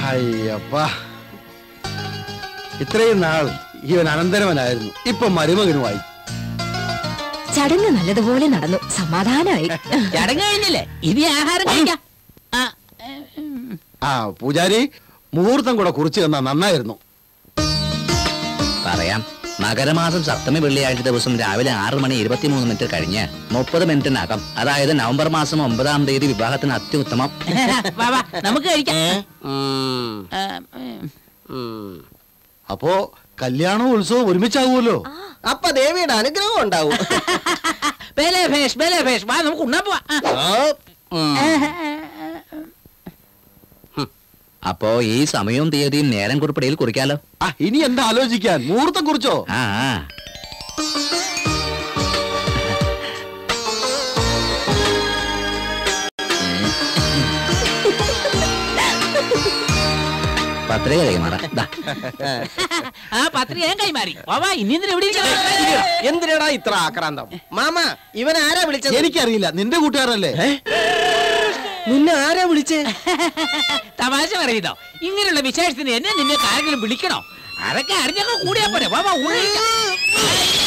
അയ്യപ്പാ, ഇത്രയും നാൾ ഇവൻ അനന്തരവനായിരുന്നു, ഇപ്പൊ മരുമകനുമായി. ചടങ്ങ് നല്ലതുപോലെ നടന്നു, സമാധാനമായി. ചടങ്ങ് കഴിഞ്ഞില്ലേ, ഇനി ആഹാരം കഴിക്കാം. ആ പൂജാരി, മുഹൂർത്തം കൂടെ കുറിച്ച് തന്നാ നന്നായിരുന്നു. പറയാം. മകരമാസം സപ്തമി വെള്ളിയാഴ്ച ദിവസം രാവിലെ 6:23 കഴിഞ്ഞ് 30 മിനിറ്റിനകം, അതായത് നവംബർ മാസം 9-ാം തീയതി വിവാഹത്തിന് അത്യുത്തമം. നമുക്ക് കഴിക്കാം. അപ്പോ കല്യാണവും ഉത്സവവും ഒരുമിച്ചാകുമല്ലോ. അപ്പൊ ദേവിയുടെ അനുഗ്രഹം ഉണ്ടാവും. നമുക്ക് ഉണ്ണാൻ പോവാ. അപ്പോ ഈ സമയവും തീയതിയും നേരം കുറിപ്പടിയിൽ കുറിക്കാലോ. ഇനി എന്താ ആലോചിക്കാൻ, മുഹൂർത്തം കുറിച്ചോ? പത്രിക കൈമാറാ. പത്രിക ഞാൻ കൈമാറി. എന്തിനാടാ ഇത്ര ആക്രാന്തം? മാമ, ഇവൻ ആരാ വിളിച്ചത്? എനിക്കറിയില്ല, നിന്റെ കൂട്ടുകാരല്ലേ? നിന്നെ ആരാ വിളിച്ചേ? തമാശ പറയുന്നോ? ഇങ്ങനെയുള്ള വിശേഷത്തിന് എന്നെ നിന്നെ ആരെങ്കിലും വിളിക്കണോ? അതൊക്കെ അറിഞ്ഞൊക്കെ കൂടിയാ പോലെ.